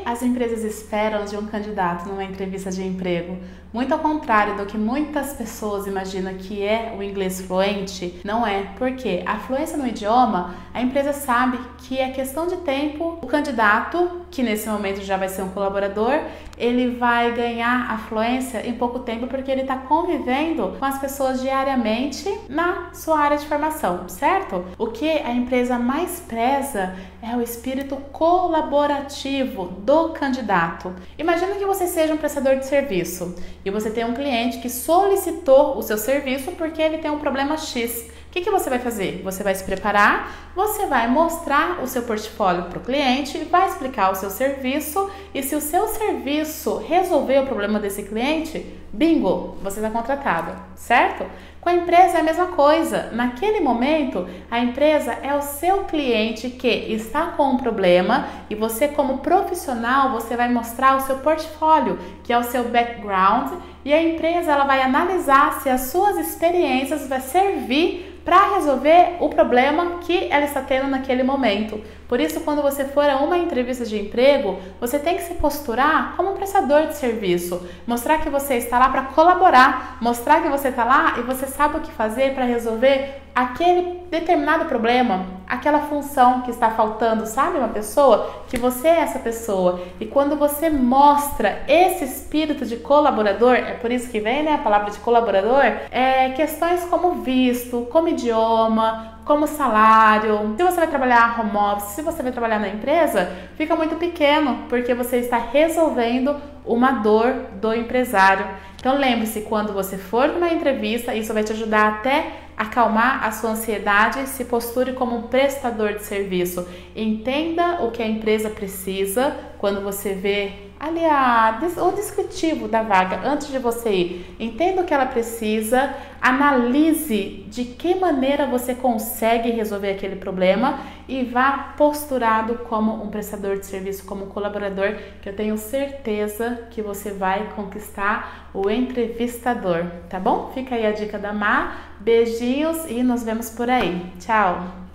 as empresas esperam de um candidato numa entrevista de emprego? Muito ao contrário do que muitas pessoas imaginam que é o inglês fluente, não é. Porque a fluência no idioma, a empresa sabe que é questão de tempo. O candidato, que nesse momento já vai ser um colaborador, ele vai ganhar a fluência em pouco tempo porque ele está convivendo com as pessoas diariamente na sua área de formação, certo? O que a empresa mais preza é o espírito colaborativo do candidato. Imagina que você seja um prestador de serviço e você tem um cliente que solicitou o seu serviço porque ele tem um problema X. O que você vai fazer? Você vai se preparar, você vai mostrar o seu portfólio para o cliente, vai explicar o seu serviço e se o seu serviço resolver o problema desse cliente, bingo, você está contratado, certo? Com a empresa é a mesma coisa. Naquele momento, a empresa é o seu cliente que está com um problema e você, como profissional, você vai mostrar o seu portfólio, que é o seu background, e a empresa ela vai analisar se as suas experiências vão servir para resolver o problema que ela está tendo naquele momento. Por isso, quando você for a uma entrevista de emprego, você tem que se posturar como um prestador de serviço, mostrar que você está lá para colaborar, mostrar que você está lá e você sabe o que fazer para resolver aquele determinado problema, aquela função que está faltando, sabe? Uma pessoa, que você é essa pessoa. E quando você mostra esse espírito de colaborador, é por isso que vem, né, a palavra de colaborador, questões como visto, como idioma, como salário, se você vai trabalhar home office, se você vai trabalhar na empresa, fica muito pequeno, porque você está resolvendo uma dor do empresário. Então lembre-se, quando você for numa entrevista, isso vai te ajudar até a acalmar a sua ansiedade, se posture como um prestador de serviço. Entenda o que a empresa precisa quando você vê ali o descritivo da vaga antes de você ir. Entenda o que ela precisa, analise de que maneira você consegue resolver aquele problema e vá posturado como um prestador de serviço, como um colaborador, que eu tenho certeza que você vai conquistar o entrevistador, tá bom? Fica aí a dica da Má, beijinhos e nos vemos por aí. Tchau!